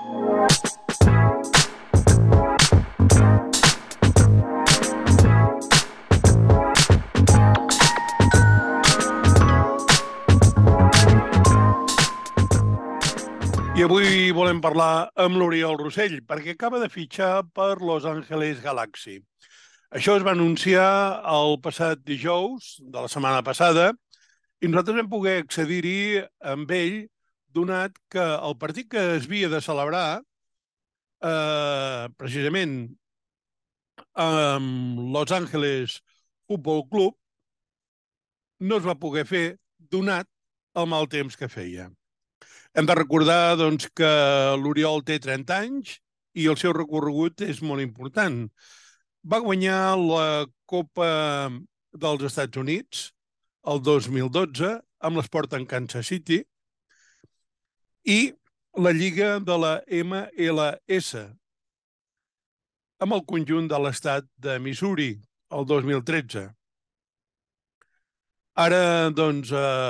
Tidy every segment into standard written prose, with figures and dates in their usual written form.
I avui volem parlar amb l'Oriol Rossell, perquè acaba de fitxar per Los Angeles Galaxy. Això es va anunciar el passat dijous de la setmana passada i nosaltres vam poder accedir-hi amb ell, donat que el partit que es havia de celebrar, precisament amb Los Angeles Football Club, no es va poder fer, donat el mal temps que feia. Hem de recordar doncs, que l'Oriol té 30 anys i el seu recorregut és molt important. Va guanyar la Copa dels Estats Units el 2012 amb l'Sporting Kansas City i la Lliga de la MLS amb el conjunt de l'estat de Missouri el 2013. Ara, doncs,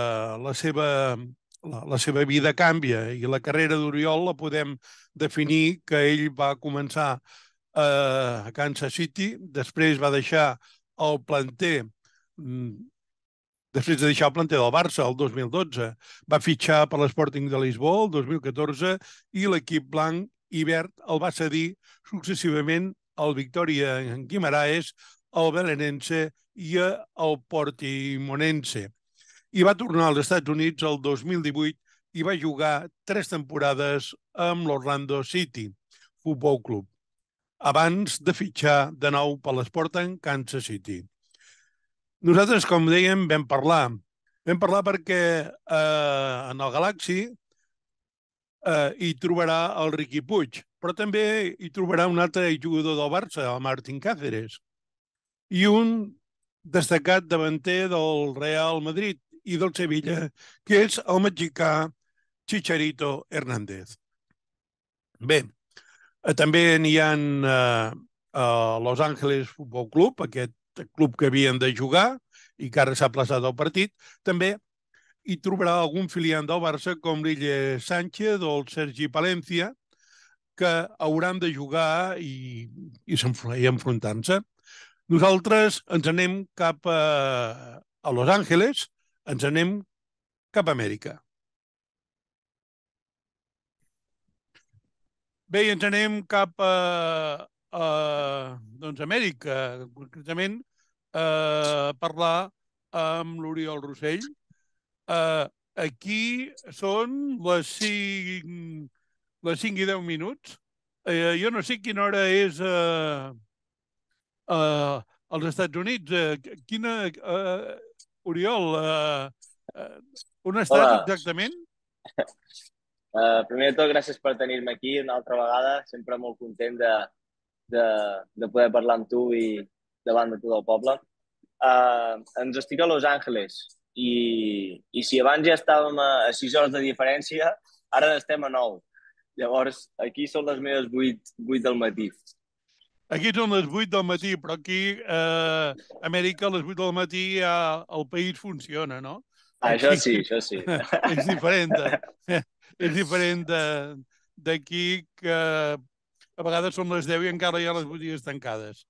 la seva vida canvia i la carrera d'Oriol la podem definir que ell va començar a Kansas City, després va deixar el planter, després de deixar el planter del Barça el 2012, va fitxar per l'Sporting de Lisboa el 2014 i l'equip blanc i verd el va cedir successivament al Victoria Guimaraes, al Belenense i al Portimonense. I va tornar als Estats Units el 2018 i va jugar 3 temporades amb l'Orlando City Football Club, abans de fitxar de nou per l'Sporting Kansas City. Nosaltres, com dèiem, vam parlar. Vam parlar perquè en el Galaxy hi trobarà el Riqui Puig, però també hi trobarà un altre jugador del Barça, el Martín Cáceres, i un destacat davanter del Real Madrid i del Sevilla, que és el mexicà Chicharito Hernández. Bé, també n'hi ha a Los Angeles Football Club, aquest club que havien de jugar i que ara s'ha plaçat el partit. També hi trobarà algun filiant del Barça com l'Ille Sánchez o el Sergi Palencia, que hauran de jugar i enfrontar-se. Nosaltres ens anem cap a Los Angeles, ens anem cap a Amèrica. Bé, ens anem cap a Amèrica, concretament a parlar amb l'Oriol Rossell. Aquí són les 5 i 10 minuts. Jo no sé quina hora és als Estats Units. Oriol, on estàs exactament? Primer de tot, gràcies per tenir-me aquí una altra vegada. Sempre molt content de poder parlar amb tu i davant de tot el poble. Ens estic a Los Angeles i si abans ja estàvem a 6 hores de diferència, ara estem a 9. Llavors, aquí són les meves 8 del matí. Aquí són les 8 del matí, però aquí a Amèrica a les 8 del matí ja el país funciona, no? Això sí, això sí. És diferent d'aquí, que a vegades són les 10 i encara hi ha les botigues tancades.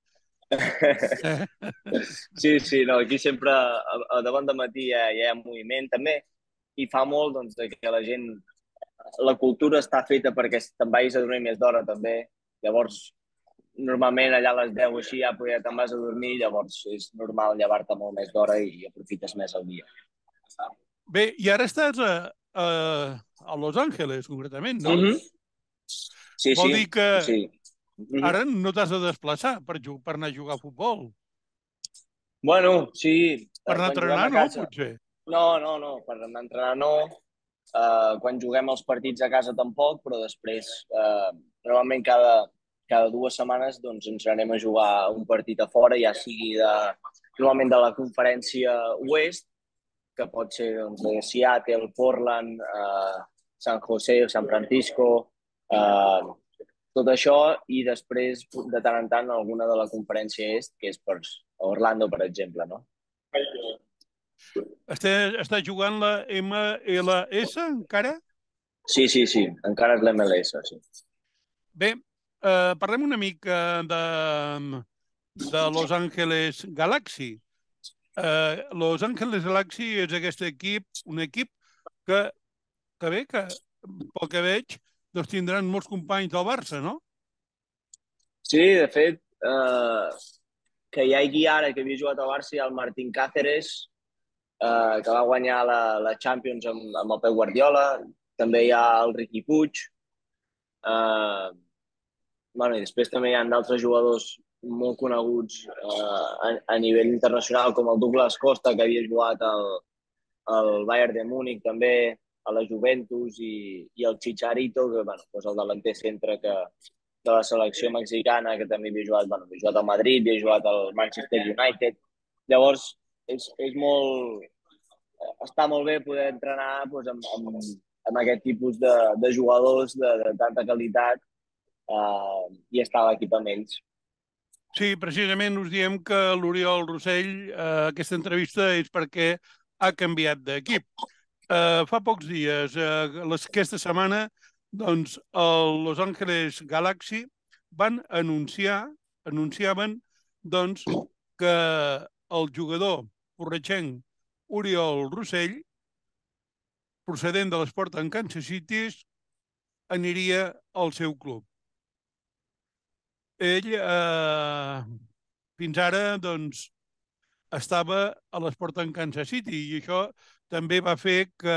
Sí, no, aquí sempre davant de matí ja hi ha moviment també i fa molt doncs, que la gent, la cultura està feta perquè te'n vagis a dormir més d'hora també. Llavors, normalment allà a les 10 o així ja te'n vas a dormir, llavors és normal llevar-te molt més d'hora i aprofites més el dia. Bé, i ara estàs a Los Angeles, concretament, no? Sí. Vol dir que ara no t'has de desplaçar per anar a jugar a futbol. Bueno, sí. Per anar a entrenar, no, potser? No, per anar a entrenar no. Quan juguem els partits a casa tampoc, però després, normalment cada 2 setmanes doncs, ens anem a jugar un partit a fora, ja sigui normalment de la conferència oest, que pot ser doncs, de Seattle, Portland, San José, San Francisco, tot això, i després de tant en tant alguna de la conferència est, que és per Orlando, per exemple, no? Està jugant la MLS encara? Sí, encara és l'MLS, sí. Bé, parlem una mica de Los Angeles Galaxy. Los Angeles Galaxy és un equip que, que pel que veig, doncs tindran molts companys del Barça, no? Sí, de fet, que hi hagi ara que havia jugat al Barça, hi ha el Martín Cáceres, que va guanyar la Champions amb el Pep Guardiola. També hi ha el Riqui Puig. Eh, bueno, I després també hi ha d'altres jugadors molt coneguts a nivell internacional, com el Douglas Costa, que havia jugat al Bayern de Múnich també, a la Juventus, i el Chicharito, que bueno, doncs el delanter centre de la selecció mexicana, que també havia jugat al Madrid, havia jugat al Manchester United. Llavors, és molt, està molt bé poder entrenar doncs, amb aquest tipus de jugadors de tanta qualitat i estar a l'equip amb ells. Sí, precisament us diem que l'Oriol Rossell, aquesta entrevista és perquè ha canviat d'equip. Fa pocs dies, aquesta setmana, doncs, el Los Angeles Galaxy anunciaven, doncs, que el jugador corretxenc Oriol Rossell, procedent de l'esport en Kansas City, aniria al seu club. Ell, fins ara, doncs, estava a l'esport en Kansas City i això també va fer que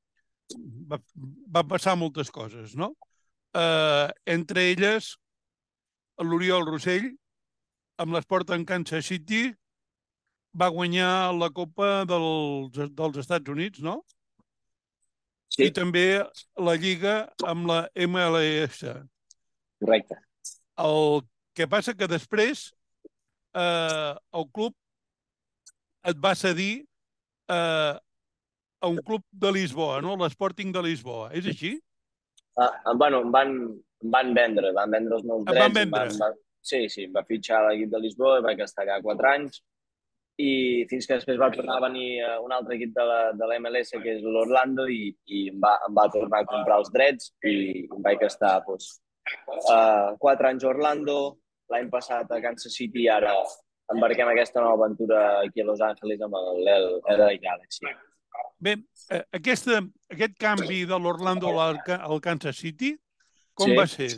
va passar moltes coses, no? Entre elles, l'Oriol Rossell, amb l'esport en Kansas City, va guanyar la Copa dels Estats Units, no? I Sí, també la Lliga amb la MLS. correcte. El que passa que després el club et va cedir eh, a un club de Lisboa, no? L'Sporting de Lisboa. És així? Bueno, van vendre els meus Et van drets, vendre. sí, sí, em va fitxar a l'equip de Lisboa, vaig estar allà 4 anys, i fins que després va tornar a venir un altre equip de la MLS, que és l'Orlando, i em va tornar a comprar els drets, i em vaig estar doncs, 4 anys a Orlando, l'any passat a Kansas City, i ara embarquem aquesta nova aventura aquí a Los Angeles amb l'LA Galaxy. Bé, aquest canvi de l'Orlando al Kansas City, com Sí. va ser?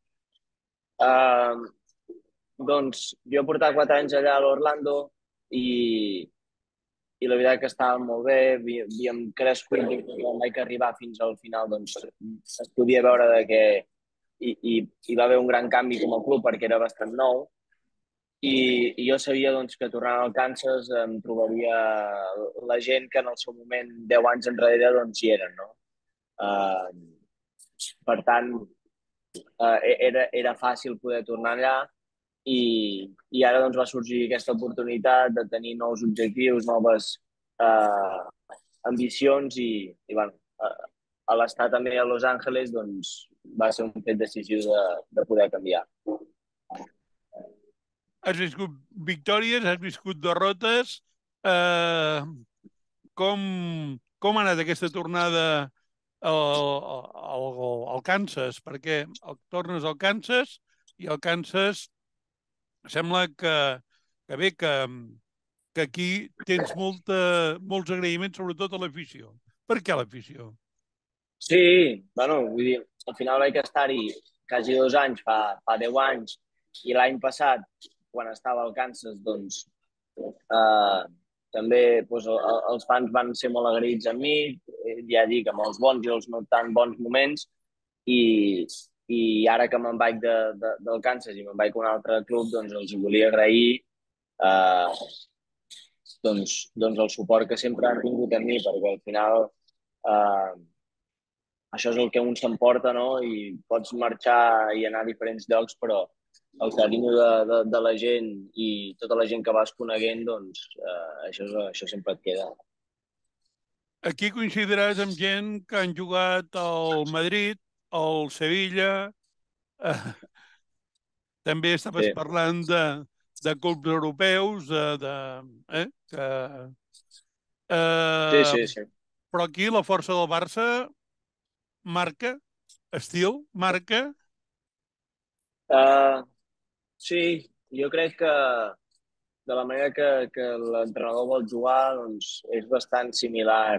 Uh, doncs jo portava 4 anys allà a l'Orlando i, i la veritat que estava molt bé, havíem crescut, quan vaig arribar fins al final doncs, es podia veure de que hi va haver un gran canvi com a club perquè era bastant nou i jo sabia doncs, que tornant al Kansas em trobaria la gent que en el seu moment, 10 anys enrere, doncs hi eren, no? Per tant, era fàcil poder tornar allà i ara doncs, va sorgir aquesta oportunitat de tenir nous objectius, noves eh, ambicions i bueno, a l'estar també a Los Angeles doncs, va ser un fet decisiu de poder canviar. Has viscut victòries, has viscut derrotes. Eh, com ha anat aquesta tornada al Kansas? Perquè tornes al Kansas i al Kansas sembla bé, que aquí tens molts agraïments, sobretot a l'afició. Per què l'afició? Sí, bueno, vull dir, al final vaig estar-hi quasi 2 anys, fa 10 anys, i l'any passat, quan estava al Kansas, doncs, eh, també doncs, els fans van ser molt agraïts amb mi, ja dic, amb els bons i els no tan bons moments, i, i ara que me'n vaig del Kansas i me'n vaig a un altre club, doncs els volia agrair doncs el suport que sempre han tingut amb mi, perquè al final eh, això és el que un s'emporta, no? I pots marxar i anar a diferents llocs, però el carinyo de la gent i tota la gent que vas coneguent, doncs això sempre et queda. Aquí coincidiràs amb gent que han jugat al Madrid, al Sevilla. Eh, També estaves Sí, parlant de clubs europeus, que, sí, eh, sí, sí. però aquí la força del Barça marca, estil, marca. Uh, sí, jo crec que de la manera que l'entrenador vol jugar doncs, és bastant similar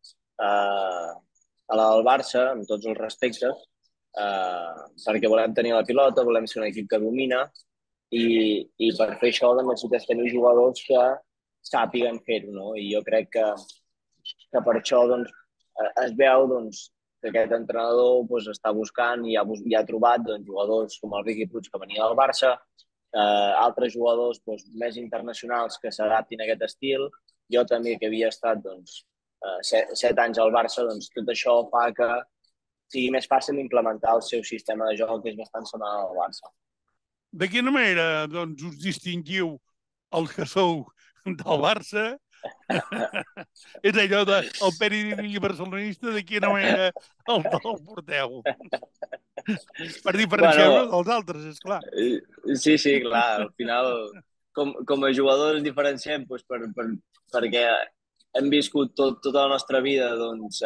a la del Barça, amb tots els respectes, perquè volem tenir la pilota, volem ser un equip que domina i per fer això necessites tenir jugadors que sàpiguen fer-ho, no? I jo crec que per això doncs, es veu doncs, que aquest entrenador doncs, està buscant i ha trobat doncs, jugadors com el Riqui Puig, que venia del Barça, altres jugadors doncs, més internacionals que s'adaptin a aquest estil. Jo també, que havia estat doncs, 7 anys al Barça, doncs, tot això fa que sigui més fàcil implementar el seu sistema de joc, que és bastant semblant al Barça. De quina manera doncs, us distingiu els que sou del Barça? És allò de el periodisme barcelonista, de quina manera el porteu? Per diferenciar-vos Bueno, dels altres, és clar. sí, sí, clar, al final, com a jugadors ens diferenciem doncs, perquè hem viscut tota la nostra vida doncs,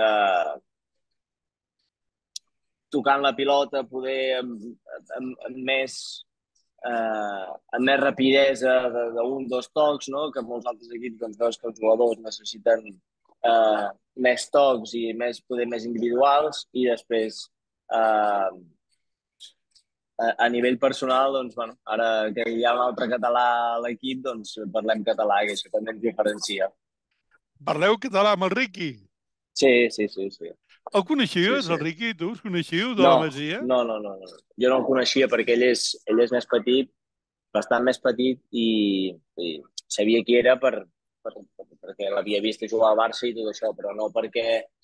tocant la pilota, poder amb més, amb més rapidesa d'un, dos tocs, no? Que molts altres equips doncs, veus que els jugadors necessiten més tocs i poder més individuals i després a nivell personal, doncs, bueno, ara que hi ha un altre català a l'equip, doncs parlem català, que això també ens diferencia. Parleu català amb el Riqui? Sí, sí, sí, sí. El Sí, coneixies, sí. el Riqui, tu? Us coneixiu de la No, Masia? no, no, no, no. Jo no el coneixia perquè ell és més petit, bastant més petit, i sabia qui era perquè l'havia vist jugar al Barça i tot això, però no perquè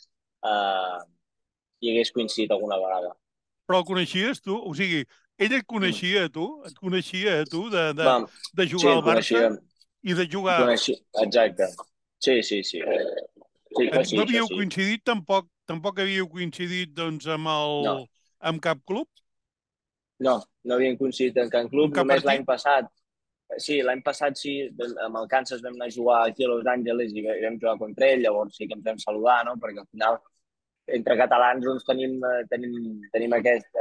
hi hagués coincidit alguna vegada. Però el coneixies, tu? O sigui, ell et Mm. coneixia a tu? Et coneixia a tu Vam, de sí, jugar al el Barça coneixia. i de El jugar... coneixia, exacte. Sí, sí, sí. Sí, això No sí, això havíeu sí. coincidit tampoc? Tampoc havíeu coincidit, doncs, No, amb cap club? no, no havien coincidit en cap Amb club, cap només l'any partit? passat. Sí, l'any passat sí, amb el Kansas vam anar a jugar aquí a Los Angeles i vam jugar contra ell, llavors sí que ens vam saludar, no? Perquè al final entre catalans doncs, tenim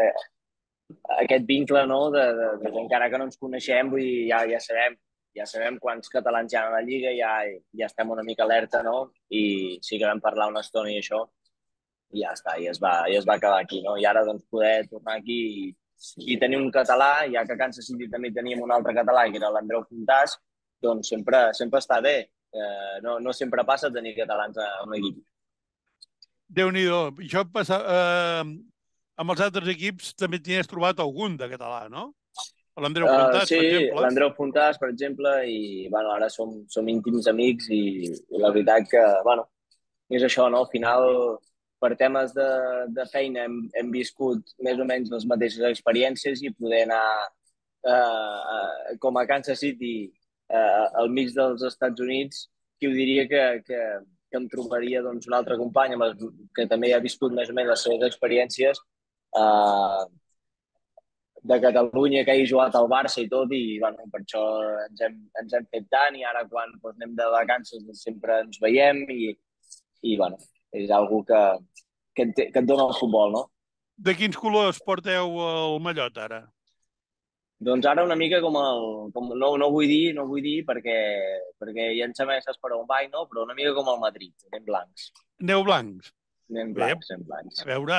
aquest vincle, no? Encara que no ens coneixem, vull dir, ja sabem quants catalans hi ha a la Lliga, ja estem una mica alerta, no? I sí que vam parlar una estona i això, i ja està, i es va quedar aquí, no? I ara doncs poder tornar aquí i tenir un català, ja que a Kansas City també teníem un altre català, que era l'Andreu Fontàs, doncs sempre està bé. No sempre passa tenir catalans a un equip. Déu-n'hi-do. Això passa... amb els altres equips també t'hi has trobat algun de català, no? L'Andreu Fontàs, Sí, per exemple. l'Andreu Fontàs, per exemple, i bueno, ara som íntims amics i la veritat que, bueno, és això, no? Al final, per temes de feina hem viscut més o menys les mateixes experiències i poder anar com a Kansas City al mig dels Estats Units, qui ho diria que em trobaria doncs, un altre company que també ha viscut més o menys les seves experiències eh, de Catalunya, que hagi jugat al Barça i tot, i bueno, per això ens hem fet tant, i ara quan doncs, anem de vacances doncs, sempre ens veiem, i bueno, és algo que et dona el futbol, no? De quins colors porteu el mallot, ara? Doncs ara una mica no vull dir perquè ja em sembla que saps per on vaig, no? Però una mica com el Madrid, anem blancs. Neu blancs. Anem Bé, blancs, anem blancs. a veure...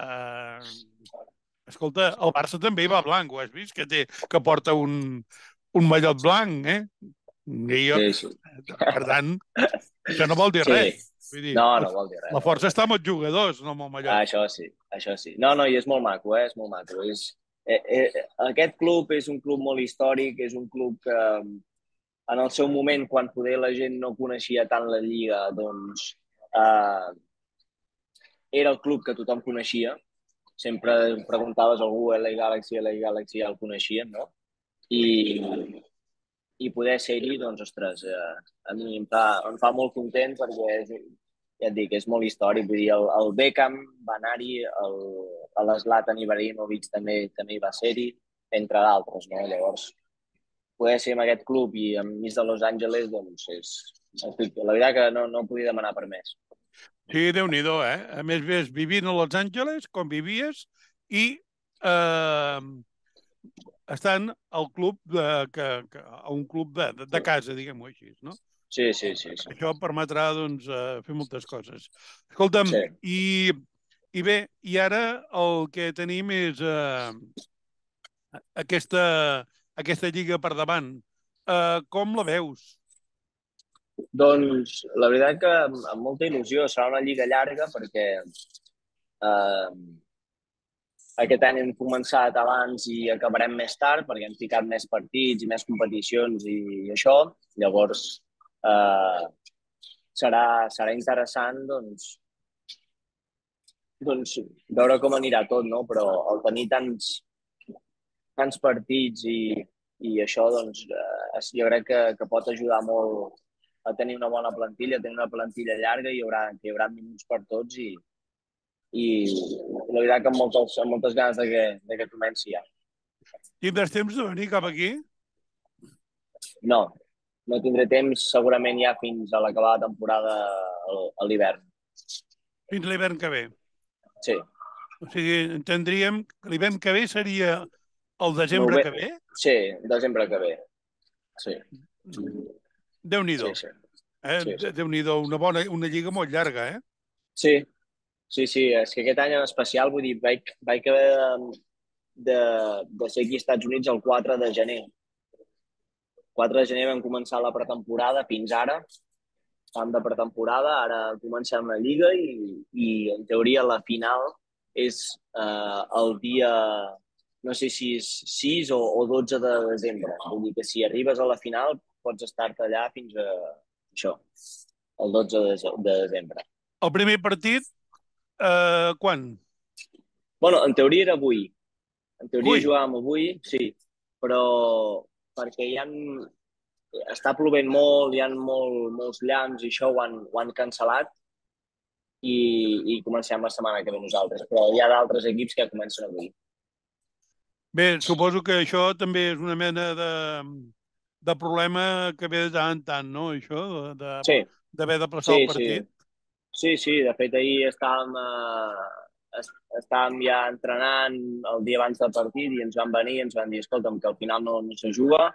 escolta, el Barça també va blanc, ho has vist? Que porta un mallot blanc, eh? I jo, Sí, sí. per tant, això no vol dir Sí. res. Vull dir, No, no vol dir res, la no vol força dir està res. amb els jugadors, no amb el mallot. Això sí, això sí. No, no, i és molt maco, és molt maco. Aquest club és un club molt històric, és un club que en el seu moment, quan poder la gent no coneixia tant la Lliga, doncs eh, era el club que tothom coneixia. Sempre preguntaves a algú, LA Galaxy ja el coneixien, no? I, i poder ser-hi, doncs, ostres, a mi em fa molt content perquè ja et dic, és molt històric. Vull dir, el Beckham va anar-hi, l'Zlatan Ibrahimovic també hi va ser-hi, entre d'altres, no? Llavors, poder ser en aquest club i enmig de Los Angeles, doncs, la veritat que no podia demanar per més. Sí, Déu-n'hi-do, eh? A més, ves vivint a Los Angeles, com vivies, i eh, estan al club a un club de casa, diguem-ho així, no? Sí. Això permetrà, doncs, fer moltes coses. Escolta'm, Sí. i bé, i ara el que tenim és aquesta lliga per davant. Com la veus? Doncs la veritat que amb molta il·lusió serà una lliga llarga perquè eh, aquest any hem començat abans i acabarem més tard perquè hem ficat més partits i més competicions i això. Llavors eh, serà interessant doncs veure com anirà tot, no? Però al tenir tants partits i això, doncs, jo crec que pot ajudar molt a tenir una bona plantilla, a tenir una plantilla llarga i hi haurà minuts per tots i la veritat que amb moltes ganes de que comenci ja. Tindràs temps de venir cap aquí? No, no tindré temps segurament ja fins a l'acabar la temporada a l'hivern. Fins l'hivern que ve. Sí. O sigui, entendríem que l'hivern que ve seria el desembre que ve? Sí, desembre que ve. Sí. Déu-n'hi-do. Sí. Sí. Déu-n'hi-do, una lliga molt llarga, eh? Sí, sí, és que aquest any en especial, vull dir, vaig haver de ser aquí als Estats Units el 4 de gener. 4 de gener vam començar la pretemporada, fins ara, estàvem de pretemporada, ara comencem la lliga i en teoria la final és el dia, no sé si és 6 o 12 de desembre. Vull dir que si arribes a la final pots estar-te allà fins a això, el 12 de desembre. El primer partit, quan? Bueno, en teoria era avui. En teoria Ui, jugàvem avui, sí, però perquè està plovent molt, hi ha molts llamps i això ho han cancel·lat i comencem la setmana que ve nosaltres. Però hi ha d'altres equips que comencen avui. bé, suposo que això també és una mena de problema que ve de tant en tant, no? Això, Sí, d'haver de plaçar sí, el sí. partit. Sí. De fet, ahir estàvem ja entrenant el dia abans del partit i ens van venir i ens van dir, escolta'm, que al final no se juga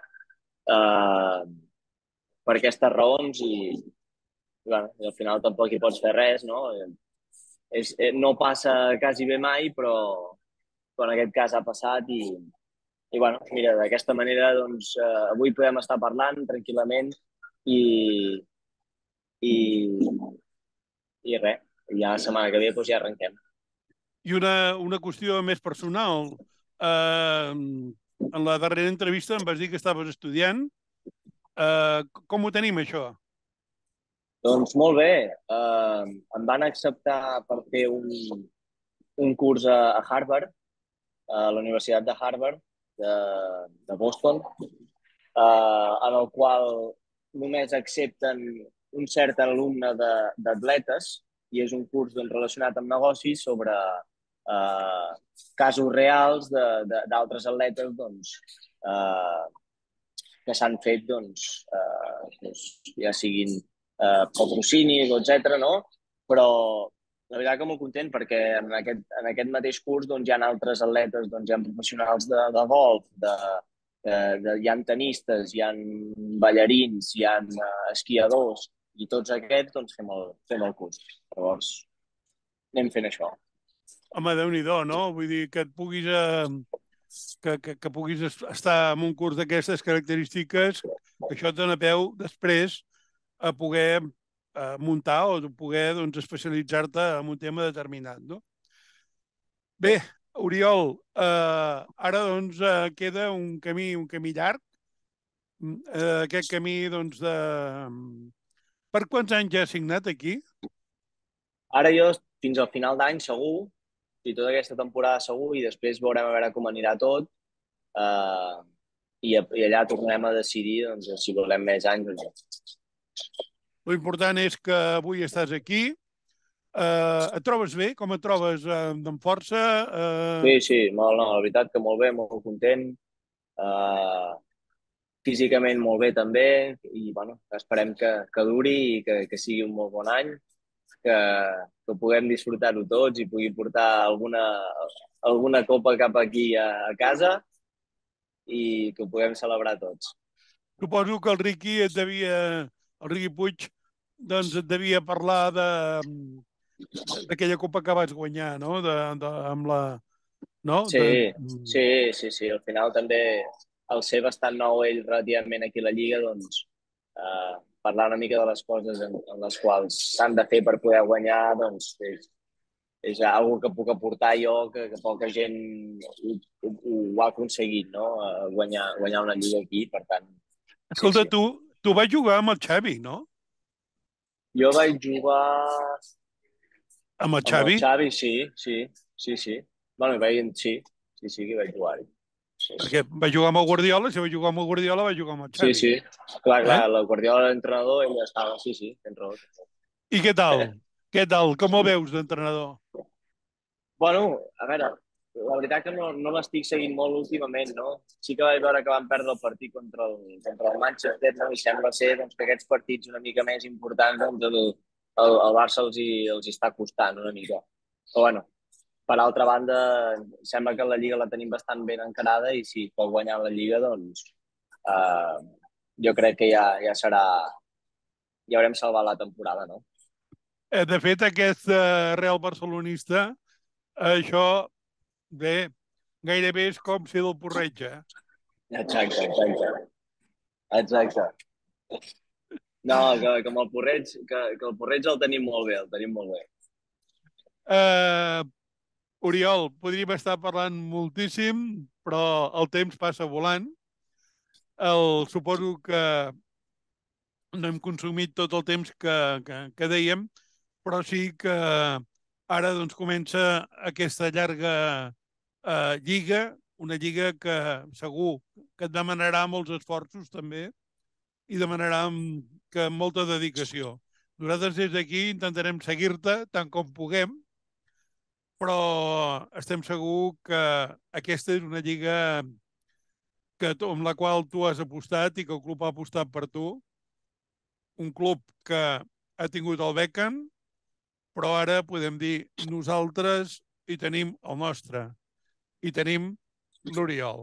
per aquestes raons bueno, i al final tampoc hi pots fer res, no? No passa quasi bé mai, però en aquest cas ha passat i bueno, mira, d'aquesta manera doncs, avui podem estar parlant tranquil·lament i, i, i res, ja la setmana que ve doncs, ja arrenquem. I una qüestió més personal. En la darrera entrevista em vas dir que estaves estudiant. Com ho tenim, això? Doncs molt bé, em van acceptar per fer un curs a Harvard, a la Universitat de Harvard de Boston, en el qual només accepten un cert alumne d'atletes i és un curs doncs, relacionat amb negocis sobre casos reals d'altres atletes doncs, que s'han fet ja siguin patrocinis, etc. No? Però la veritat que molt content perquè en aquest mateix curs doncs, hi ha altres atletes, doncs, hi ha professionals de golf, hi ha tenistes, hi ha ballarins, hi ha esquiadors, i tots aquests doncs, fem el curs. Llavors, anem fent això. Home, Déu-n'hi-do, no? Vull dir, que et puguis... que puguis estar en un curs d'aquestes característiques, això et dona peu després a poder muntar o poder doncs, especialitzar-te en un tema determinat, no? Bé, Oriol, ara doncs queda un camí llarg. Aquest camí, doncs, Per quants anys ja has signat aquí? Ara jo fins al final d'any segur, i tota aquesta temporada segur, i després veurem a veure com anirà tot, eh, i allà tornarem a decidir doncs, si volem més anys o no. Lo important és que avui estàs aquí. Et trobes bé? Com et trobes? Amb força? Sí, molt, no, la veritat que molt bé, molt content. Uh, Físicament molt bé també, i bueno, esperem que duri i que sigui un molt bon any, que puguem disfrutar-ho tots i pugui portar alguna copa cap aquí a casa i que ho puguem celebrar tots. Suposo que el Riqui Puig, doncs et devia parlar d'aquella copa que vas guanyar, no? Amb la, no? Sí, sí, sí, sí. Al final també, al ser bastant nou ell relativament aquí a la Lliga, doncs parlar una mica de les coses en les quals s'han de fer per poder guanyar, doncs és algo que puc aportar jo, que poca gent ho ha aconseguit, no? Guanyar una Lliga aquí, per tant, sí, Escolta, sí. tu vas jugar amb el Xavi, no? Jo vaig jugar Amb el amb el Xavi, Xavi, sí, sí, sí, sí. Bueno, sí, sí, sí que vaig jugar-hi. Sí, sí. perquè va jugar amb el Guardiola, si va jugar amb el Guardiola, va jugar amb el Sí, Xavi. sí. Clar, Eh? clar, la Guardiola era l'entrenador, ell estava, sí, sí, tens raó. Tens raó. I què tal? Què tal? Com el veus d'entrenador? Bueno, a veure, la veritat que no l'estic seguint molt últimament, no? Sí que vaig veure que van perdre el partit contra el Manchester, no? I sembla ser doncs, que aquests partits una mica més importants, doncs, el Barça els hi està costant una mica. Però bueno, per altra banda, sembla que la Lliga la tenim bastant ben encarada i si pot guanyar la Lliga, doncs eh, jo crec que ja serà, ja haurem salvat la temporada, no? De fet, aquest Real barcelonista, això, bé, gairebé és com ser del Porreig, eh? Exacte, exacte. Exacte. No, que amb el Porreig, que el Porreig el tenim molt bé, el tenim molt bé. Eh, Oriol, podríem estar parlant moltíssim, però el temps passa volant. Suposo que no hem consumit tot el temps que dèiem, però sí que ara doncs, comença aquesta llarga lliga, una lliga que segur que et demanarà molts esforços també i demanarà que molta dedicació. Nosaltres des d'aquí intentarem seguir-te tant com puguem, però estem segur que aquesta és una lliga amb la qual tu has apostat i que el club ha apostat per tu, un club que ha tingut el Beckham, però ara podem dir nosaltres hi tenim el nostre, hi tenim l'Oriol.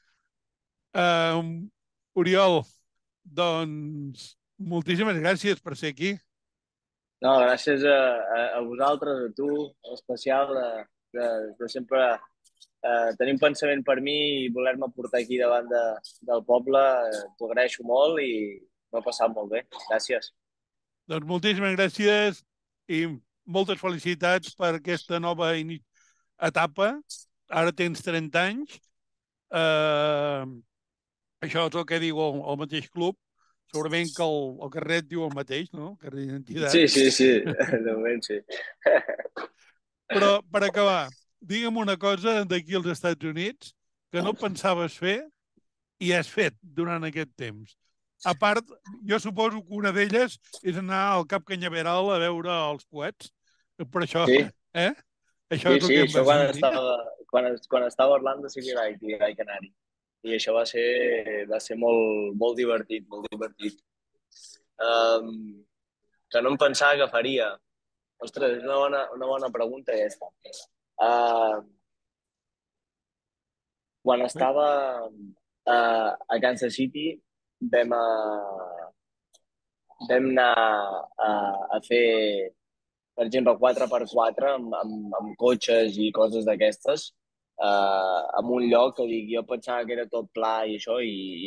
Oriol, doncs moltíssimes gràcies per ser aquí. No, gràcies a vosaltres, a tu, en especial, de sempre tenir un pensament per mi i voler-me portar aquí davant del poble. T'ho agraeixo molt i m'ho he passat molt bé. Gràcies. Doncs moltíssimes gràcies i moltes felicitats per aquesta nova etapa. Ara tens 30 anys. Eh, Això és el que diu el mateix club. Segurament que el carnet diu el mateix, no? El carnet d'identitat. Sí, sí, sí, de moment sí. Però, per acabar, digue'm una cosa d'aquí als Estats Units que no pensaves fer i has fet durant aquest temps. A part, jo suposo que una d'elles és anar al Cap Canyaveral a veure els coets. Per això, Sí, eh? Això sí, és el sí, que em això vas dir. quan estava a Orlando sí que vaig anar-hi. I això va ser molt, molt divertit, molt divertit. Um, que no em pensava que faria. Ostres, és una bona pregunta aquesta. Uh, quan estava a Kansas City vam, vam anar a fer, per exemple, 4x4 amb cotxes i coses d'aquestes en un lloc que dic, jo pensava que era tot pla i això i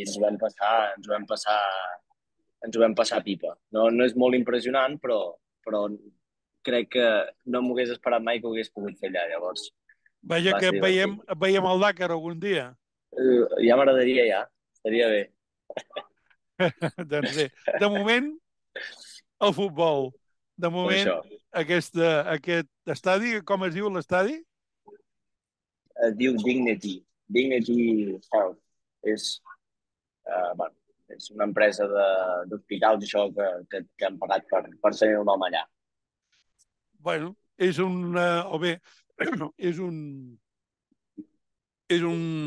ens ho vam passar pipa. No és molt impressionant, però crec que no m'ho hagués esperat mai que ho hagués pogut fer allà, llavors Vaja va que ser divertit. et veiem al Dakar algun dia. Ja m'agradaria ja, estaria bé. Doncs bé, de moment, el futbol. De moment, Això. aquest estadi, com es diu l'estadi? Es diu Dignity, Dignity Health. És, bueno, és una empresa d'hospitals això que han pagat per tenir el nom allà. Bueno, és un... o bé, és un... És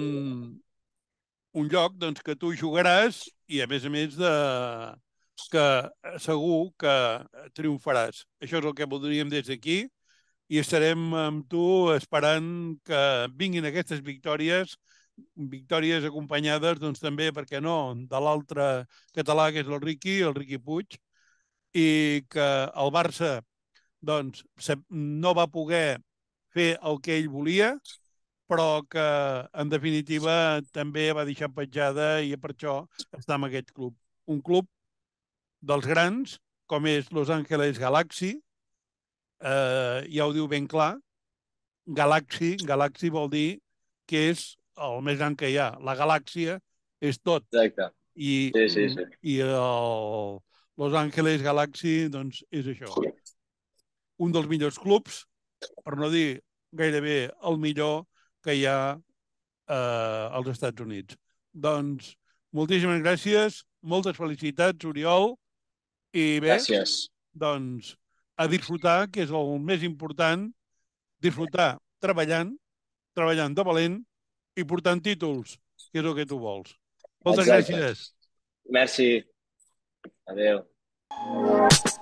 un lloc doncs, que tu jugaràs i, a més, que segur que triomfaràs. Això és el que voldríem des d'aquí i estarem amb tu esperant que vinguin aquestes victòries victòries acompanyades, doncs també, per què no, de l'altre català, que és el Riqui Puig, i que el Barça doncs, no va poder fer el que ell volia, però que, en definitiva, també va deixar petjada i per això està en aquest club. Un club dels grans, com és Los Angeles Galaxy, ja ho diu ben clar, Galaxy vol dir que és el més gran que hi ha. La galàxia és tot. Exacte. I, Sí. i el Los Angeles Galaxy doncs, és això. Un dels millors clubs, per no dir gairebé el millor que hi ha als Estats Units. Doncs moltíssimes gràcies, moltes felicitats, Oriol, i bé, Gràcies. doncs a disfrutar, que és el més important, disfrutar treballant de valent i portant títols, que és el que tu vols. Moltes Exacte. gràcies. Merci. Adéu.